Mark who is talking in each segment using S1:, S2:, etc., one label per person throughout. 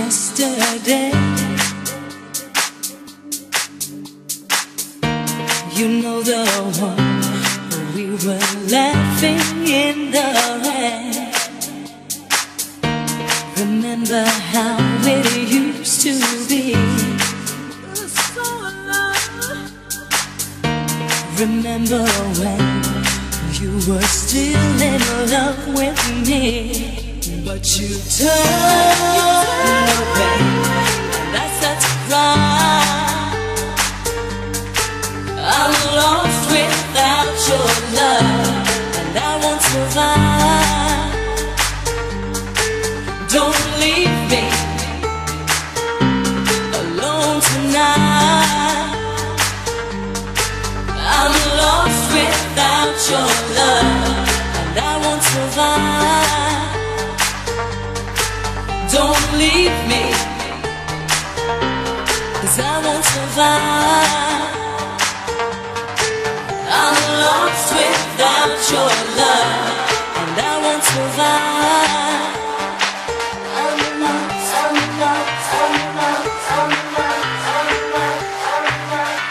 S1: yesterday. You know the one we were laughing in the rain. Remember how it used to be. Remember when you were still in love with me. But you turned away, and I started to cry. I'm lost without your love, and I won't survive. Don't leave me alone tonight. I'm lost without your love, and I won't survive. Don't leave me, 'cause I won't survive. I'm lost without your love, and I won't survive. I'm lost, I'm lost, I'm lost, I'm lost, I'm lost, I'm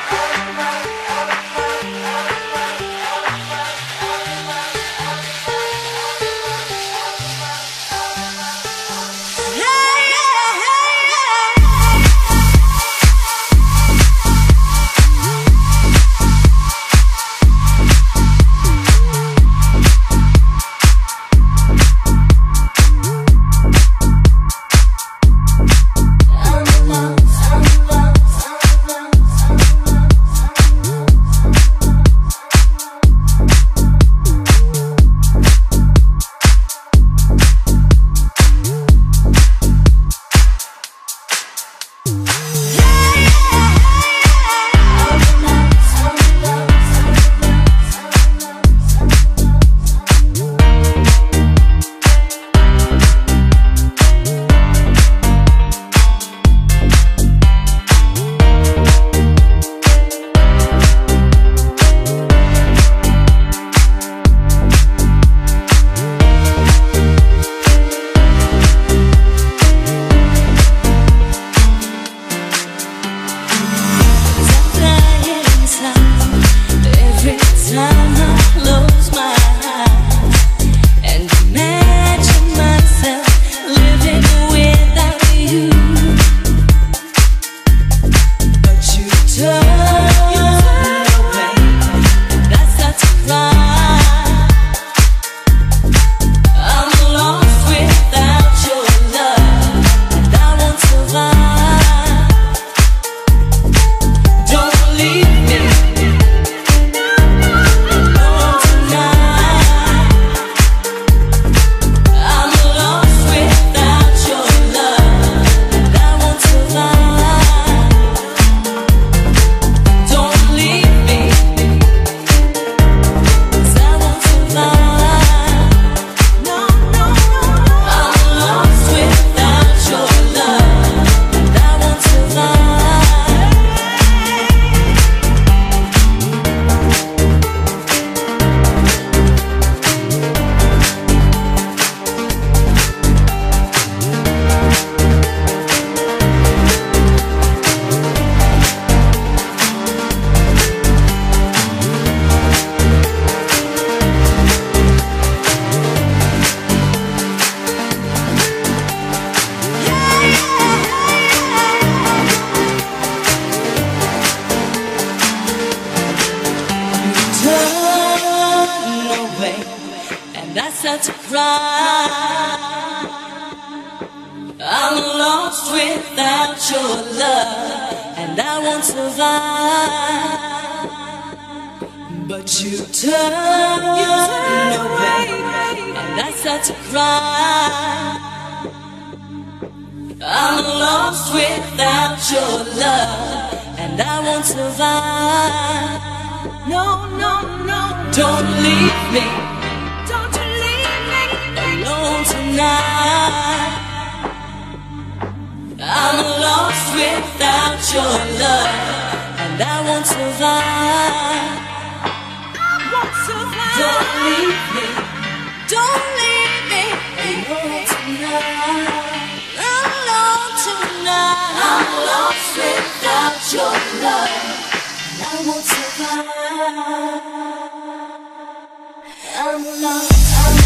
S1: To cry. I'm lost without your love, and I won't survive. But you turn away, and I start to cry. I'm lost without your love, and I won't survive. No, no, no, don't leave me tonight. I'm lost without your love, and I won't survive. I won't survive. Don't leave me. Don't leave me alone tonight. Alone tonight. without your love, and I won't survive. I'm lost.